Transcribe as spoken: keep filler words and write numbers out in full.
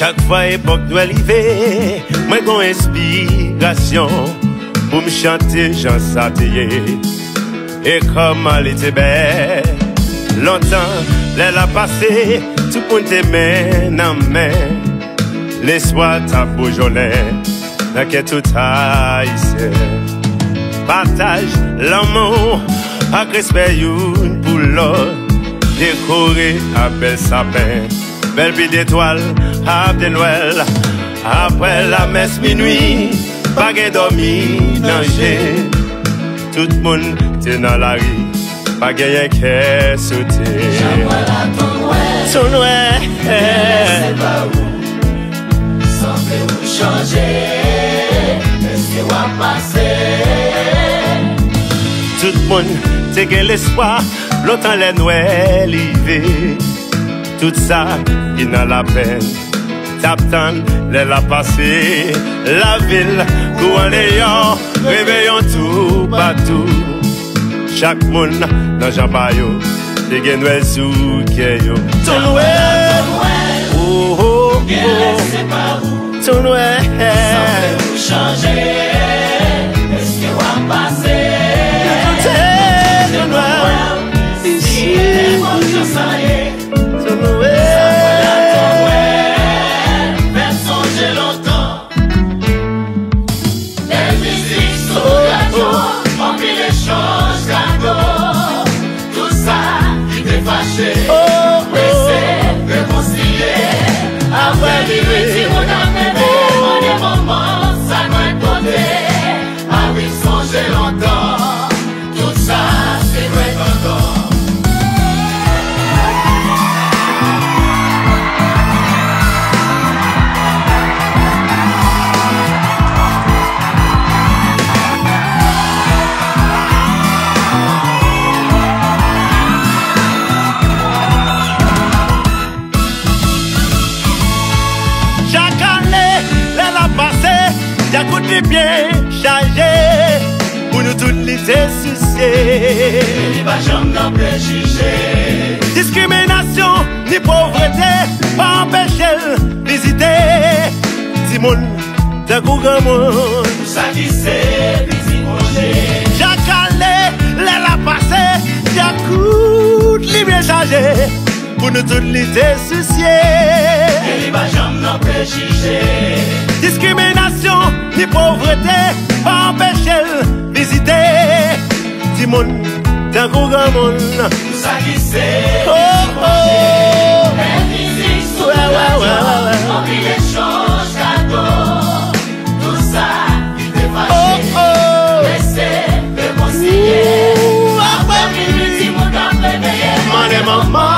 Chaque fois époque doit arriver, moi j'ai inspiration pour me chanter Jean Sateye. Et comme elle était belle, longtemps elle a passé, tout le monde te main en main. L'espoir t'a bourgeonné, dans que tout haïtien. Partage l'amour, avec respect une pour l'autre, décoré à bel sapin. Belle vie d'étoiles, à de Noël. Après la messe minuit, pas de dormi, danger. Tout le monde est dans la rue, pas de qu'à sauter. J'envoie ton Noël, ton Noël, c'est pas où, semblez-vous changer, est-ce que va passer? Tout le monde a l'espoir, longtemps les Noël arrivé. Tout ça, il n'a la peine. Taptan, elle a passé. La ville, où en ayant, réveillons tout partout. Chaque monde dans Jean-Bayo, c'est que Noël sous Keyo. Ton Noël, oh oh oh, c'est pas où, ton Noël, semblez-vous changer, est-ce que va passer? Ton Noël, ici, Bonjour, ça y est. ton Noël. Oh, oh, réconcilier. Après minuit, si vous n'avez pas des moments, ça doit être côté. Ah oui, songez longtemps. Tout ça, c'est vrai encore. Y'a coup de bien chargé pour nous toutes les soucier. Il va jamais non préjugé. Discrimination ni pauvreté, pas empêcher visiter. Simone, d'un coup grand monde. Tout ça qui c'est, visite manger. Chaque année, l'aile a passé. Y'a coup de bien chargé pour nous toutes les soucier. Il va jamais non préjugé. Discrimination ni pauvreté, pas empêcher visiter. Simone, d'un coup grand monde. Tout ça qui c'est, oh oh, visite sous la joie. Remplis l'échange cadeau. Tout ça qui t'est fâché. oh oh, Laissez réconcilier. Après minuit, si mon temps réveillé. maman, maman.